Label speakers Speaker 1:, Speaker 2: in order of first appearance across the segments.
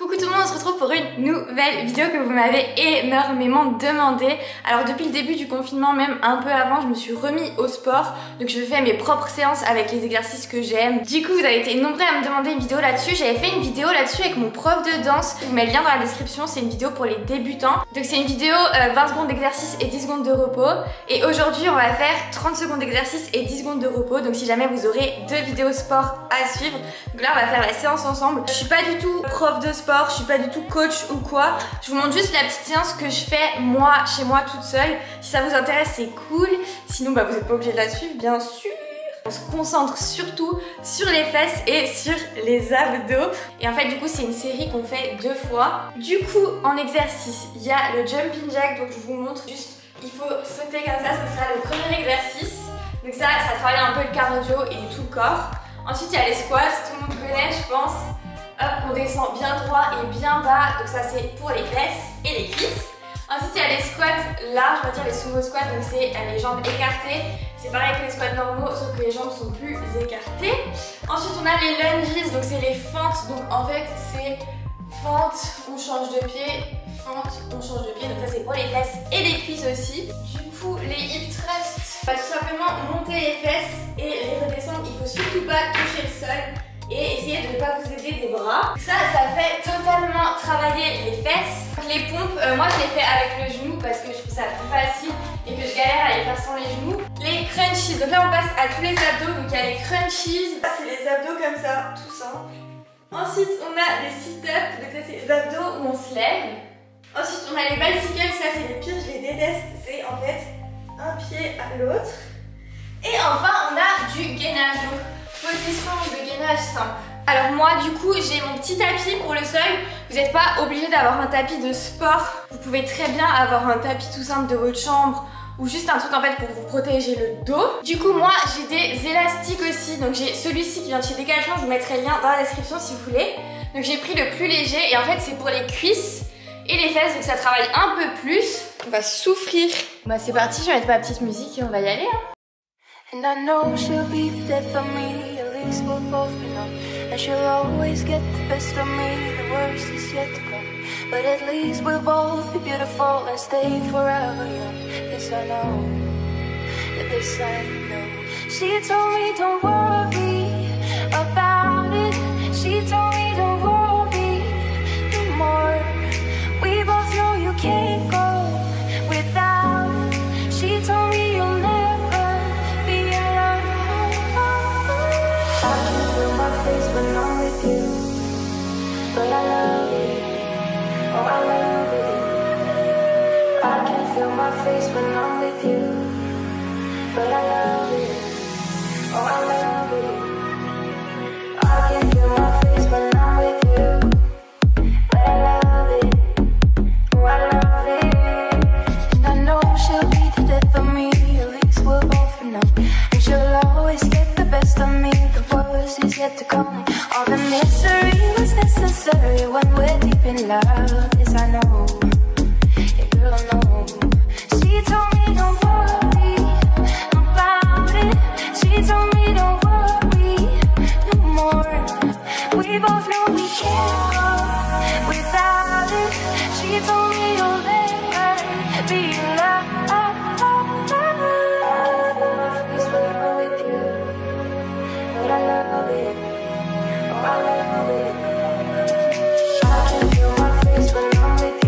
Speaker 1: Coucou tout le monde, on se retrouve pour une nouvelle vidéo que vous m'avez énormément demandé. Alors depuis le début du confinement, même un peu avant, je me suis remis au sport. Donc je fais mes propres séances avec les exercices que j'aime. Du coup vous avez été nombreux à me demander une vidéo là-dessus. J'avais fait une vidéo là-dessus avec mon prof de danse. Je vous mets le lien dans la description, c'est une vidéo pour les débutants. Donc c'est une vidéo 20 secondes d'exercice et 10 secondes de repos. Et aujourd'hui on va faire 30 secondes d'exercice et 10 secondes de repos. Donc si jamais vous aurez deux vidéos sport à suivre. Donc là on va faire la séance ensemble. Je suis pas du tout prof de sport, je suis pas du tout coach ou quoi. Je vous montre juste la petite séance que je fais moi, chez moi toute seule. Si ça vous intéresse c'est cool. Sinon bah vous n'êtes pas obligé de la suivre bien sûr. On se concentre surtout sur les fesses et sur les abdos. Et en fait du coup c'est une série qu'on fait 2 fois. Du coup en exercice il y a le jumping jack. Donc je vous montre juste, il faut sauter comme ça, ce sera le premier exercice. Donc ça travaille un peu le cardio et tout le corps. Ensuite il y a les squats, tout le monde connaît je pense. Hop, on descend bien droit et bien bas, donc ça c'est pour les fesses et les cuisses. Ensuite il y a les squats larges, on va dire les sumo squats, donc c'est les jambes écartées. C'est pareil que les squats normaux, sauf que les jambes sont plus écartées. Ensuite on a les lunges, donc c'est les fentes, donc en fait c'est fente, on change de pied, fente, on change de pied, donc ça c'est pour les fesses et les cuisses aussi. Du coup les hip thrusts, on va tout simplement monter les fesses et les redescendre, il faut surtout pas toucher le sol. Et essayez de ne pas vous aider des bras. Ça fait totalement travailler les fesses. Les pompes, moi je les fais avec le genou parce que je trouve ça plus facile et que je galère à les faire sans les genoux. Les crunchies, donc là on passe à tous les abdos, donc il y a les crunchies. Ça c'est les abdos comme ça, tout simple. Ensuite on a les sit-ups, donc ça c'est les abdos où on se lève. Ensuite on a les bicycles, ça c'est les pires, je les déteste. C'est en fait un pied à l'autre. Et enfin on a du gainage. Position de gainage simple. Alors moi du coup j'ai mon petit tapis pour le sol. Vous n'êtes pas obligé d'avoir un tapis de sport. Vous pouvez très bien avoir un tapis tout simple de votre chambre ou juste un truc en fait pour vous protéger le dos. Du coup moi j'ai des élastiques aussi. Donc j'ai celui-ci qui vient de chez Decathlon. Je vous mettrai le lien dans la description si vous voulez. Donc j'ai pris le plus léger et en fait c'est pour les cuisses et les fesses. Donc ça travaille un peu plus. On va souffrir. Bah c'est parti, je vais mettre ma petite musique et on va y aller hein.
Speaker 2: And I know she'll be the death of me, at least we'll both be numb. And she'll always get the best of me, the worst is yet to come. But at least we'll both be beautiful and stay forever young. This I know, this I know. She told me don't worry about it. She told me don't worry no more. We both know you can't go without it. She told me you'll never. When I'm with you, but I love it, oh I love it. I can feel my face when I'm with you, but I love it, oh I love it. I can feel my face when I'm with you, but I love it, oh I love it. And I know she'll be the death of me, at least we'll both know. And she'll always get the best of me, the worst is yet to come. All the misery was necessary when we're deep in love. Yes, I know. Yeah, girl, I know. She told me don't worry about it. She told me don't worry no more. We both know we can't go without it. She told me you'll never be alone. I love it. I love it. I can feel my face when I'm with you.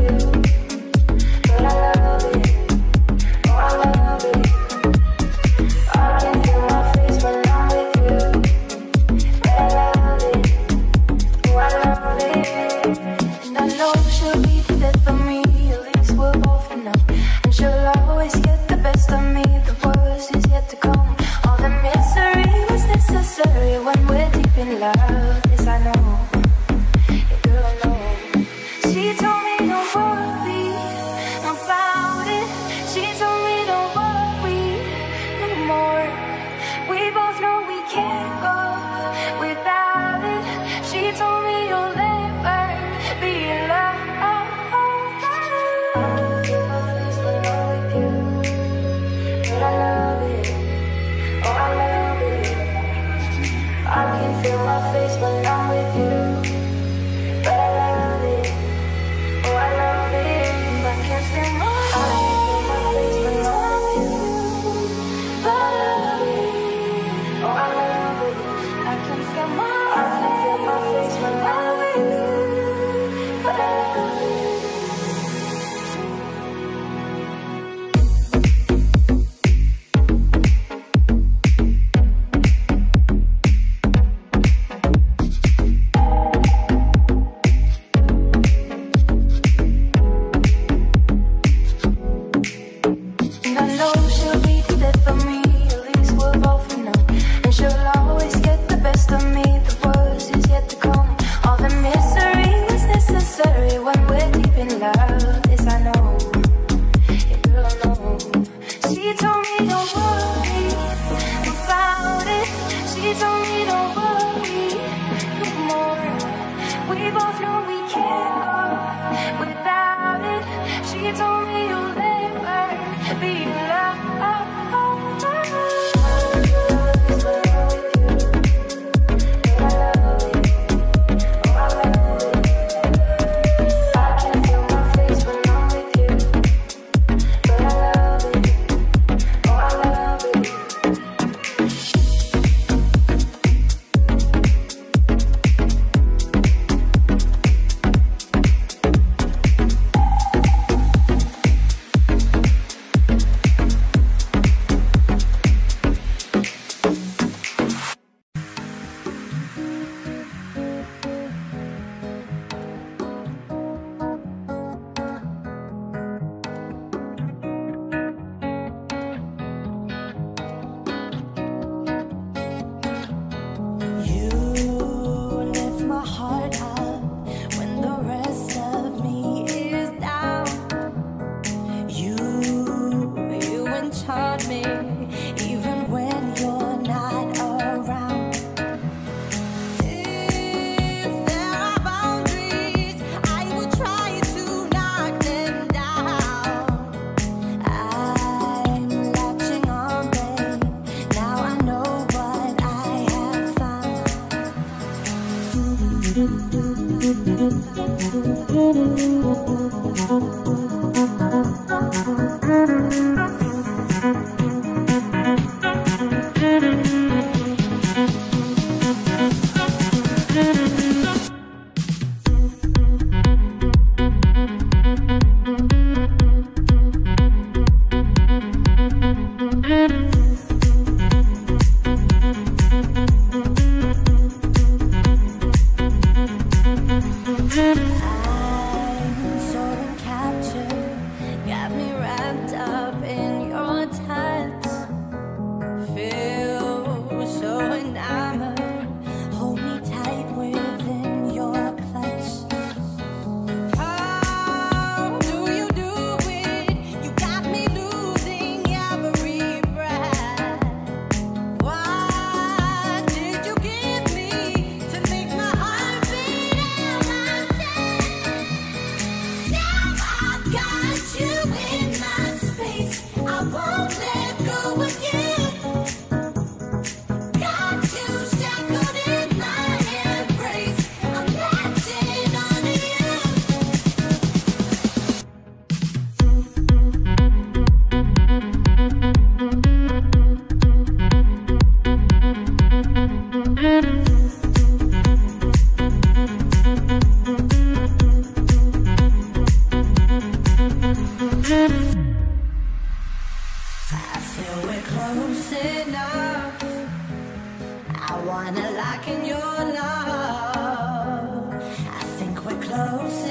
Speaker 2: liking your love. I think we're close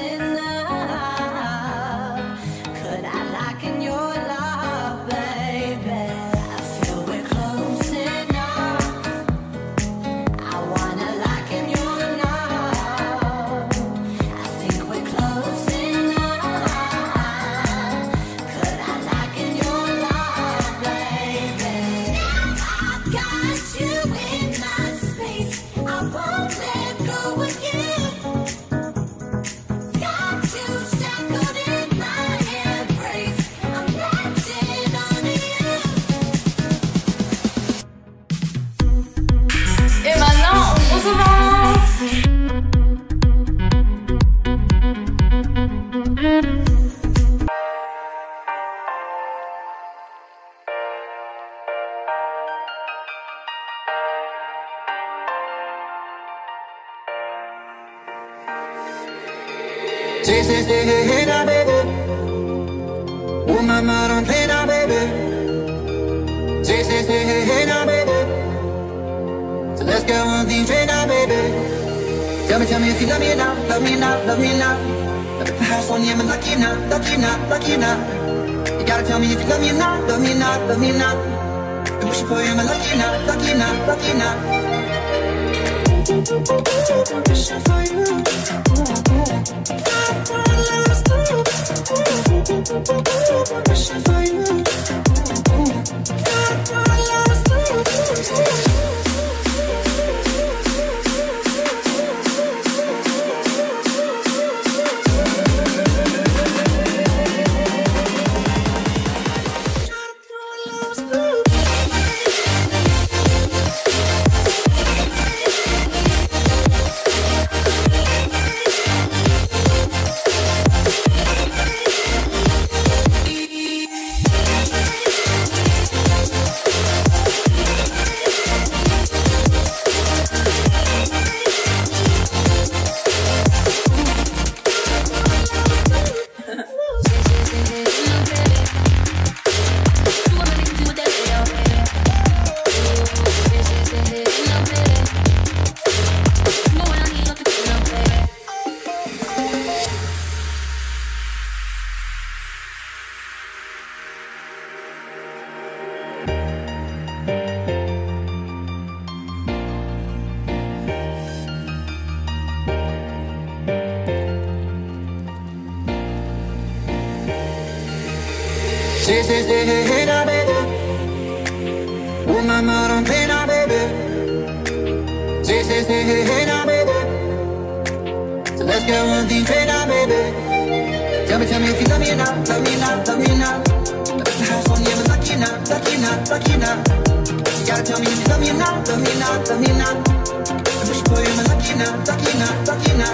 Speaker 2: enough. Could I liken your love, baby? I feel we're close enough. I wanna liken your love. I think we're close enough. Could I liken your love, baby? I've got you in my space. I won't let go again. Got you shackled in my embrace. I'm latching on to you.
Speaker 1: Et maintenant, on recommence.
Speaker 3: Say, hey now, baby. Oh, mama, don't play now, baby. Say, hey now, baby. So let's get one thing straight now, baby. Tell me if you love me now, love me now, love me now. Perhaps one year I'm lucky now, lucky now, lucky now. You gotta tell me if you love me now, love me now, love me now. I'm wishing for you, I'm lucky now, lucky now, lucky now. Wishing for you. Wishing for you. Say, hey now, baby. Oh, mama, don't play now, baby. Say, hey now, baby. So let's get one thing straight now, baby. Tell me if you love me now, love me now, love me now. Perhaps one year I'm lucky now, lucky now, lucky now. You gotta tell me if you love me now, love me now, love me now. I'm wishing for you, I'm lucky now, lucky now, lucky now.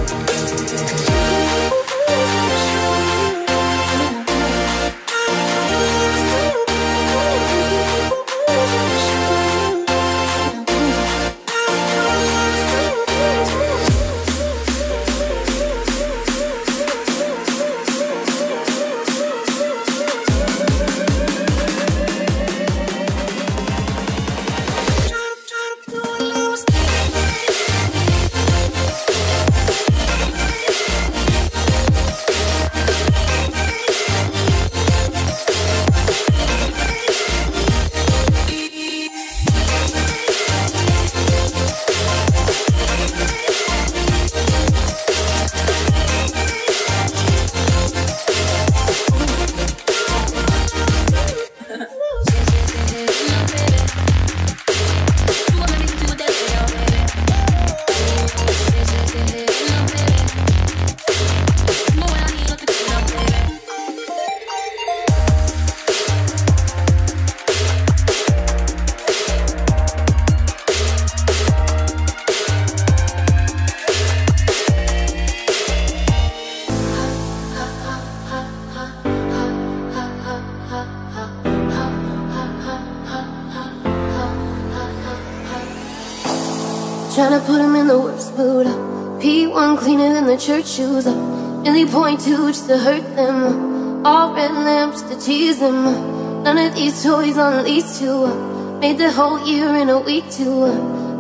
Speaker 2: Tryna put him in the worst mood. P1 cleaner than the church shoes. Nearly .2 just to hurt them. All red lamps to tease them. None of these toys on lease to. Made the whole year in a week too.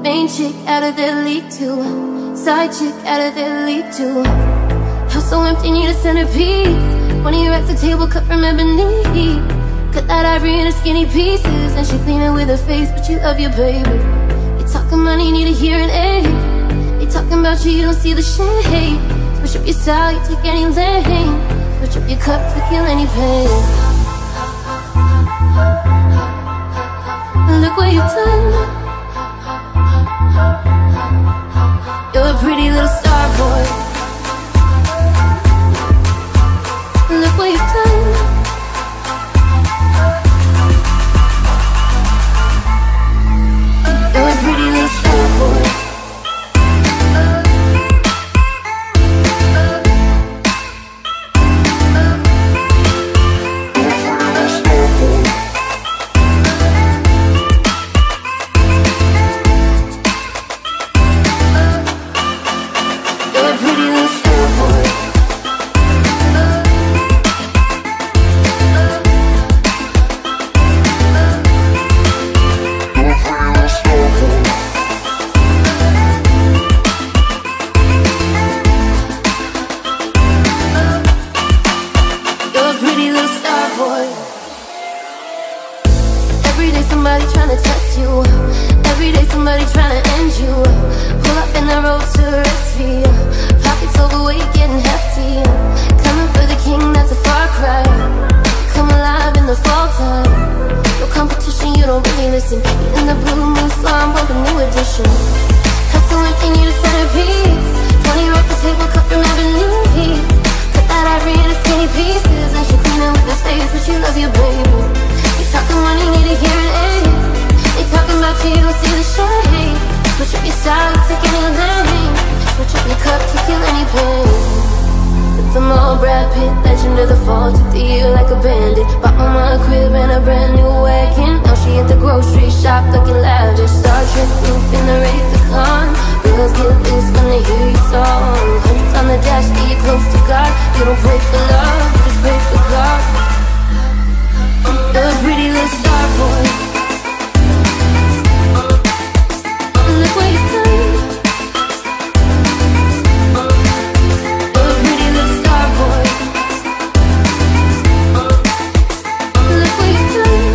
Speaker 4: Main chick out of their league too. Side chick out of their league too. House so empty, need a centerpiece. 20 racks a table cut from ebony. Cut that ivory into skinny pieces. And she clean it with her face, but you love your baby. You talking money, need a hearing aid. They talking about you, you don't see the shade. Switch up your style, you take any lane. Switch up your cup to kill any pain. Look what you've done. You're a pretty little star boy. Look what you've done. You're a pretty little star boy. Somebody tryna test you. Every day somebody tryna end you. Pull up in the road to rescue. Pockets overweight, getting hefty. Coming for the king, that's a far cry. Come alive in the fall time. No competition, you don't really listen. In the blue moon slow, I'm bumping new edition. Hustle empty, need a centerpiece. 20 rock the table, cut from ebony. Cut that ivory into skinny pieces. And she clean it with her face, but you love your baby. Talking money, need a hearing aid. They talking about you, you don't see the shade. Switch up your style, you take any lane. Switch up your cup to kill any pain. With them all Brad Pitt, legend of the fall. Took the year like a bandit. Bought mama a crib and a brand new wagon. Now she at the grocery shop looking lavish. Star Trek roof in the Raycon. Girls get loose when they hear your song. Hundreds on the dash, get you close to God. You don't pray for love, you just pray for God. You're a pretty little star boy. Look what you've done. You're a pretty little star boy. Look what you've done.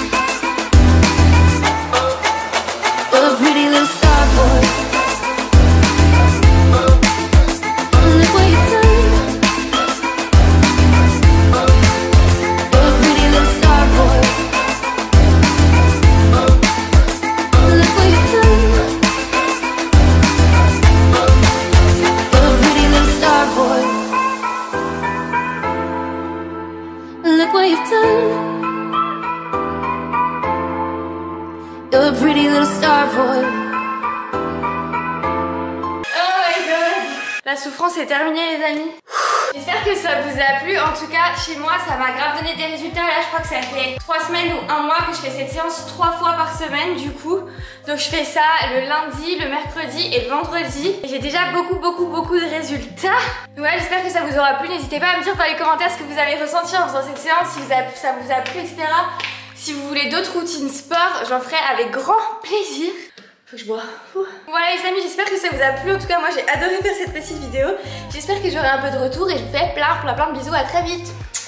Speaker 4: You're a pretty little star boy. Look what you've done. Look what you've done. You're a pretty little star boy.
Speaker 1: Oh my god. La souffrance est terminée les amis. J'espère que ça vous a plu. En tout cas, chez moi, ça m'a grave donné des résultats. Là, je crois que ça fait 3 semaines ou 1 mois que je fais cette séance 3 fois par semaine du coup. Donc je fais ça le lundi, le mercredi et le vendredi. Et j'ai déjà beaucoup de résultats. Donc voilà, j'espère que ça vous aura plu. N'hésitez pas à me dire dans les commentaires ce que vous avez ressenti en faisant cette séance, si ça vous a plu, etc. Si vous voulez d'autres routines sport, j'en ferai avec grand plaisir. Faut que je bois. Voilà les amis, j'espère que ça vous a plu. En tout cas, moi j'ai adoré faire cette petite vidéo. J'espère que j'aurai un peu de retour et je vous fais plein de bisous. À très vite.